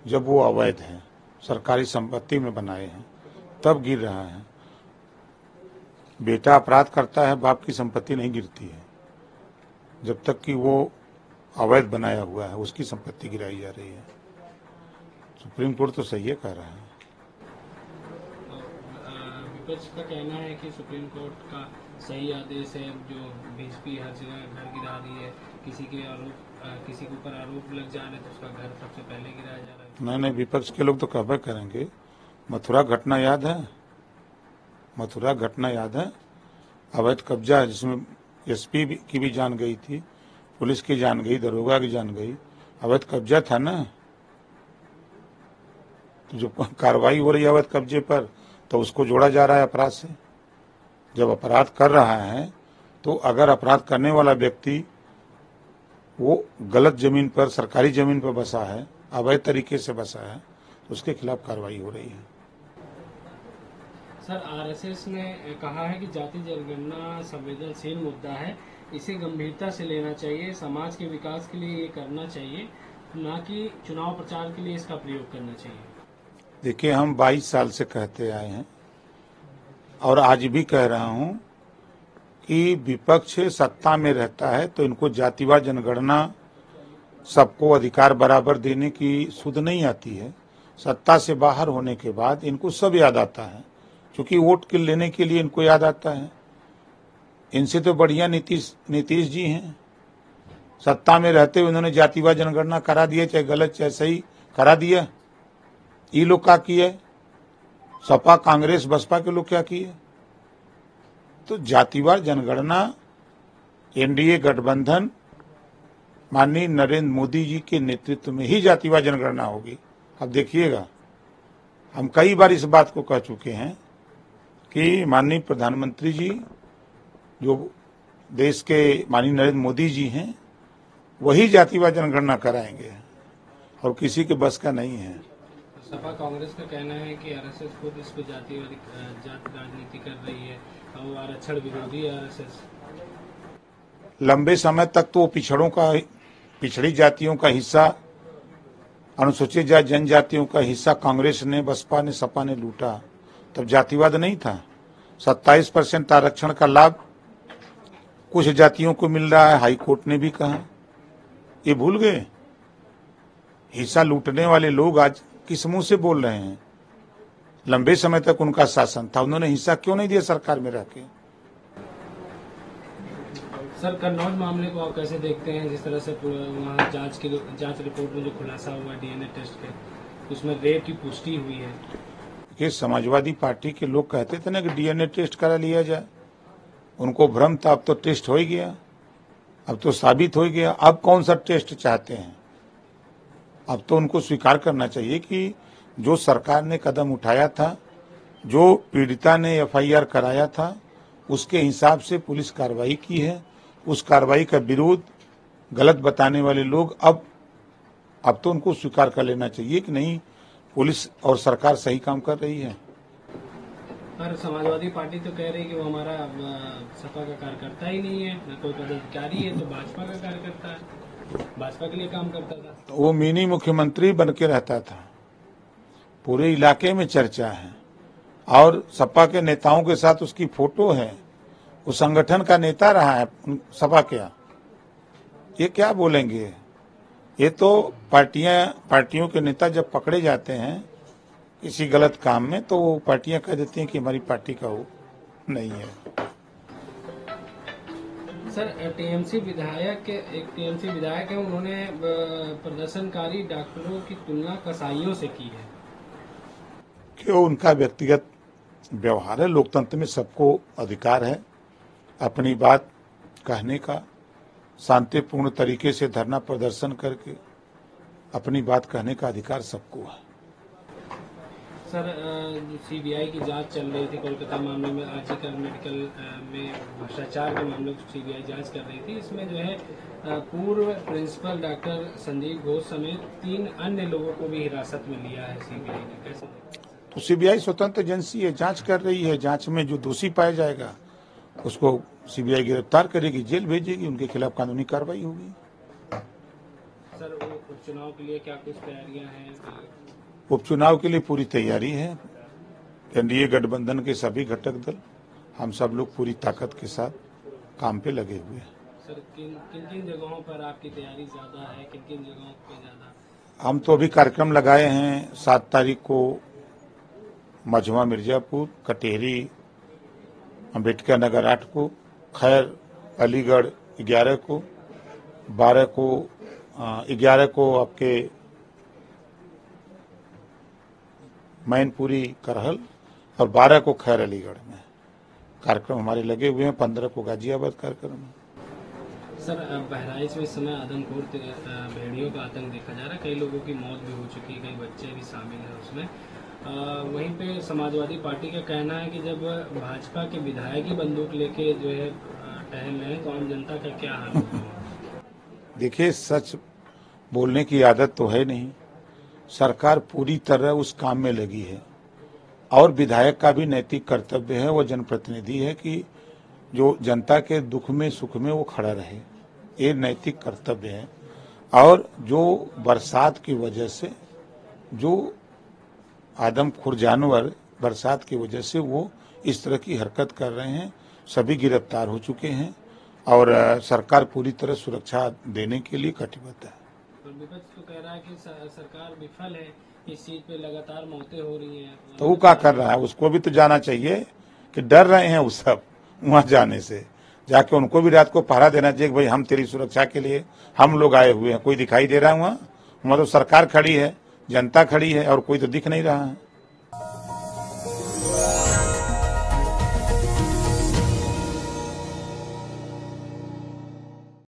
जब वो अवैध है, सरकारी संपत्ति में बनाए हैं, तब गिर रहा है। बेटा अपराध करता है, बाप की संपत्ति नहीं गिरती है। जब तक कि वो अवैध बनाया हुआ है, उसकी संपत्ति गिराई जा रही है। सुप्रीम कोर्ट तो सही है कह रहा है। विपक्ष का कहना है कि सुप्रीम कोर्ट का सही आदेश है, जो बीजेपी हर जगह घर गिरा रही है, किसी के ऊपर आरोप लग जा रहे तो उसका घर सबसे पहले गिराया जा रहा है। नहीं, विपक्ष के लोग तो कहबे करेंगे। मथुरा घटना याद है? मथुरा घटना याद है? अवैध कब्जा जिसमें एसपी की भी जान गई थी, पुलिस की जान गई, दरोगा की जान गई। अवैध कब्जा था ना। तो जो कार्रवाई हो रही है अवैध कब्जे पर, तो उसको जोड़ा जा रहा है अपराध से। जब अपराध कर रहा है तो अगर अपराध करने वाला व्यक्ति वो गलत जमीन पर, सरकारी जमीन पर बसा है, अवैध तरीके से बसा है, तो उसके खिलाफ कार्रवाई हो रही है। सर, आरएसएस ने कहा है कि जाति जनगणना संवेदनशील मुद्दा है, इसे गंभीरता से लेना चाहिए, समाज के विकास के लिए ये करना चाहिए, ना कि चुनाव प्रचार के लिए इसका प्रयोग करना चाहिए। देखिए, हम 22 साल से कहते आए हैं और आज भी कह रहा हूं कि विपक्ष सत्ता में रहता है तो इनको जातिवार जनगणना, सबको अधिकार बराबर देने की सुध नहीं आती है। सत्ता से बाहर होने के बाद इनको सब याद आता है, क्योंकि वोट के लेने के लिए इनको याद आता है। इनसे तो बढ़िया नीतीश जी हैं। सत्ता में रहते हुए उन्होंने जातिवार जनगणना करा दिया, चाहे गलत चाहे सही करा दिया। ये लोग क्या किए? सपा, कांग्रेस, बसपा के लोग क्या किए? तो जातिवार जनगणना एनडीए गठबंधन माननीय नरेंद्र मोदी जी के नेतृत्व में ही जातिवार जनगणना होगी। अब देखिएगा, हम कई बार इस बात को कह चुके हैं कि माननीय प्रधानमंत्री जी, जो देश के माननीय नरेंद्र मोदी जी हैं, वही जातिवार जनगणना कराएंगे और किसी के बस का नहीं है। सपा कांग्रेस का कहना है कि आरएसएस खुद इस पर जाति राजनीति कर रही है और वो आरक्षण विरोधी है आरएसएस। लंबे समय तक तो पिछड़ी जातियों का हिस्सा, अनुसूचित जाति जनजातियों का हिस्सा कांग्रेस ने, बसपा ने, सपा ने लूटा, तब जातिवाद नहीं था। 27% आरक्षण का लाभ कुछ जातियों को मिल रहा है, हाई कोर्ट ने भी कहा। ये भूल गए? हिस्सा लूटने वाले लोग आज किस मुंह से बोल रहे हैं? लंबे समय तक उनका शासन था, उन्होंने हिस्सा क्यों नहीं दिया सरकार में रह के? सर, कन्नौज मामले को आप कैसे देखते हैं? जिस तरह से वहाँ जांच रिपोर्ट में जो खुलासा हुआ डीएनए टेस्ट के, उसमें रेप की पुष्टि हुई है। कि समाजवादी पार्टी के लोग कहते थे ना कि डीएनए टेस्ट करा लिया जाए, उनको भ्रम था। अब तो टेस्ट हो ही गया, अब तो साबित हो गया। अब कौन सा टेस्ट चाहते हैं? अब तो उनको स्वीकार करना चाहिए कि जो सरकार ने कदम उठाया था, जो पीड़िता ने एफआईआर कराया था, उसके हिसाब से पुलिस कार्रवाई की है। उस कार्रवाई का विरोध गलत बताने वाले लोग अब तो उनको स्वीकार कर लेना चाहिए कि नहीं, पुलिस और सरकार सही काम कर रही है। पर समाजवादी पार्टी तो कह रही है कि वो हमारा सपा का कार्यकर्ता ही नहीं है, न कोई पदाधिकारी है, तो भाजपा का कार्यकर्ता है, भाजपा के लिए काम करता था। वो मिनी मुख्यमंत्री बन के रहता था, पूरे इलाके में चर्चा है, और सपा के नेताओं के साथ उसकी फोटो है। वो संगठन का नेता रहा है सपा क्या। ये क्या बोलेंगे? ये तो पार्टियों के नेता जब पकड़े जाते हैं किसी गलत काम में, तो वो पार्टियां कह देती हैं कि हमारी पार्टी का वो नहीं है। सर, टीएमसी विधायक है, उन्होंने प्रदर्शनकारी डॉक्टरों की तुलना कसाईयों से की है। क्यों? उनका व्यक्तिगत व्यवहार है। लोकतंत्र में सबको अधिकार है अपनी बात कहने का, शांतिपूर्ण तरीके से धरना प्रदर्शन करके अपनी बात कहने का अधिकार सबको है। सर, सीबीआई की जांच चल रही थी कोलकाता मामले में, आरजीकर मेडिकल में भ्रष्टाचार के मामले की सीबीआई जांच कर रही थी। इसमें जो है पूर्व प्रिंसिपल डॉक्टर संदीप घोष समेत 3 अन्य लोगों को भी हिरासत में लिया है सीबीआई ने। कैसे? तो सीबीआई स्वतंत्र एजेंसी है, जांच कर रही है। जांच में जो दोषी पाया जाएगा उसको सीबीआई गिरफ्तार करेगी, जेल भेजेगी, उनके खिलाफ कानूनी कार्रवाई होगी। सर, वो चुनाव के लिए क्या कुछ तैयारियां हैं? उपचुनाव के लिए पूरी तैयारी है। एनडीए गठबंधन के सभी घटक दल, हम सब लोग पूरी ताकत के साथ काम पे लगे हुए हैं। सर किन किन जगहों पर आपकी तैयारी ज्यादा है, किन किन जगहों पे ज्यादा? हम तो अभी कार्यक्रम लगाए हैं 7 तारीख को मझवा मिर्जापुर, कटेहरी, अम्बेडकर नगर 8 को, खैर अलीगढ़ 11 को, 12 को 11 को आपके मैनपुरी करहल और 12 को खैर अलीगढ़ में कार्यक्रम हमारे लगे हुए हैं। 15 को गाजियाबाद कार्यक्रम है। सर बहराइच में इस समय आदमखोर भेड़ियों का आतंक देखा जा रहा है, कई लोगों की मौत भी हो चुकी है, कई बच्चे भी शामिल हैं उसमें। वहीं पे समाजवादी पार्टी का कहना है कि जब भाजपा के विधायक ही बंदूक लेके जो है टहल रहे हैं तो आम जनता का क्या हाल होगा? देखिए, सच बोलने की आदत तो है नहीं। सरकार पूरी तरह उस काम में लगी है और विधायक का भी नैतिक कर्तव्य है, वो जनप्रतिनिधि है कि जो जनता के दुख में सुख में वो खड़ा रहे, ये नैतिक कर्तव्य है। और जो बरसात की वजह से जो आदमखोर जानवर बरसात की वजह से वो इस तरह की हरकत कर रहे हैं, सभी गिरफ्तार हो चुके हैं और सरकार पूरी तरह सुरक्षा देने के लिए कटिबद्ध है। विपक्ष तो कह रहा है कि सरकार विफल है, इस चीज पे लगातार मौतें हो रही हैं। तो वो क्या कर रहा है, उसको भी तो जाना चाहिए कि डर रहे हैं वो सब वहां जाने से। जाके उनको भी रात को पहरा देना चाहिए कि भाई हम तेरी सुरक्षा के लिए हम लोग आए हुए हैं। कोई दिखाई दे रहा है वहाँ तो सरकार खड़ी है, जनता खड़ी है और कोई तो दिख नहीं रहा है।